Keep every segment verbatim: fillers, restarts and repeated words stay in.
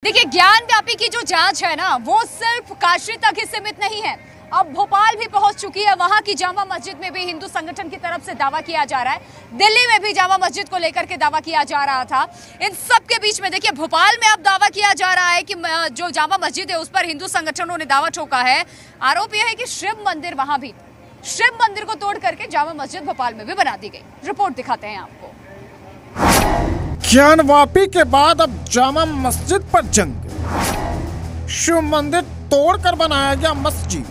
देखिए, ज्ञान व्यापी की जो जांच है ना, वो सिर्फ काशी तक ही सीमित नहीं है, अब भोपाल भी पहुंच चुकी है। वहां की जामा मस्जिद में भी हिंदू संगठन की तरफ से दावा किया जा रहा है। दिल्ली में भी जामा मस्जिद को लेकर के दावा किया जा रहा था। इन सब के बीच में देखिए, भोपाल में अब दावा किया जा रहा है कि जो जामा मस्जिद है उस पर हिंदू संगठनों ने दावा ठोका है। आरोप यह है कि शिव मंदिर, वहां भी शिव मंदिर को तोड़ करके जामा मस्जिद भोपाल में भी बना दी गई। रिपोर्ट दिखाते हैं आपको। ज्ञान वापी के बाद अब जामा मस्जिद पर जंग। शिव मंदिर तोड़कर बनाया गया मस्जिद।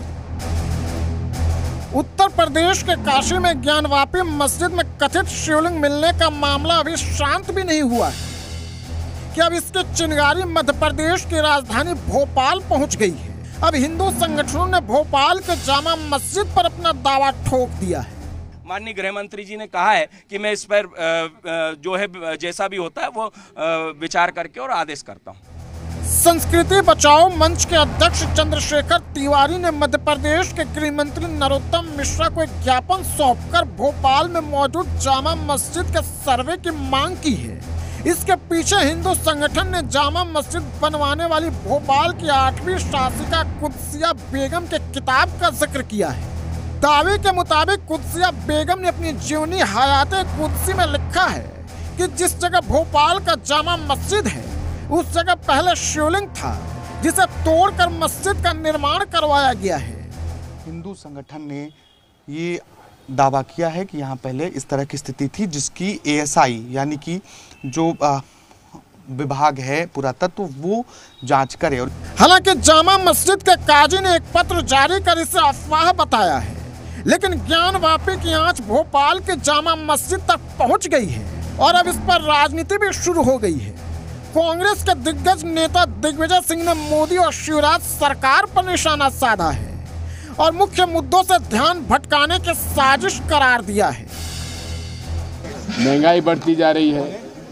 उत्तर प्रदेश के काशी में ज्ञान वापी मस्जिद में कथित शिवलिंग मिलने का मामला अभी शांत भी नहीं हुआ है कि अब इसके चिंगारी मध्य प्रदेश की राजधानी भोपाल पहुंच गई है। अब हिंदू संगठनों ने भोपाल के जामा मस्जिद पर अपना दावा ठोक दिया है। माननीय गृह मंत्री जी ने कहा है कि मैं इस पर जो है जैसा भी होता है वो विचार करके और आदेश करता हूं। संस्कृति बचाओ मंच के अध्यक्ष चंद्रशेखर तिवारी ने मध्य प्रदेश के गृह मंत्री नरोत्तम मिश्रा को एक ज्ञापन सौंपकर भोपाल में मौजूद जामा मस्जिद के सर्वे की मांग की है। इसके पीछे हिंदू संगठन ने जामा मस्जिद बनवाने वाली भोपाल की आठवीं शासिका कुदसिया बेगम के किताब का जिक्र किया है। दावे के मुताबिक कुदसिया बेगम ने अपनी जीवनी हयाते कुदसी में लिखा है कि जिस जगह भोपाल का जामा मस्जिद है उस जगह पहले शिवलिंग था, जिसे तोड़कर मस्जिद का निर्माण करवाया गया है। हिंदू संगठन ने ये दावा किया है कि यहाँ पहले इस तरह की स्थिति थी, जिसकी एएसआई यानी कि जो आ, विभाग है पुरातत्व वो जांच करे। हालांकि जामा मस्जिद के काजी ने एक पत्र जारी कर इसे अफवाह बताया है, लेकिन ज्ञान वापी की आंच भोपाल के जामा मस्जिद तक पहुंच गई है और अब इस पर राजनीति भी शुरू हो गई है। कांग्रेस के दिग्गज नेता दिग्विजय सिंह ने मोदी और शिवराज सरकार पर निशाना साधा है और मुख्य मुद्दों से ध्यान भटकाने की साजिश करार दिया है। महंगाई बढ़ती जा रही है,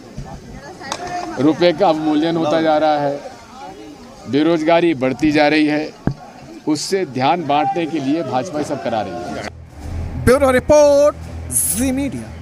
रुपए का अवमूल्यन होता जा रहा है, बेरोजगारी बढ़ती जा रही है, उससे ध्यान बांटने के लिए भाजपा सब करा रही है। Bureau report, Zee media.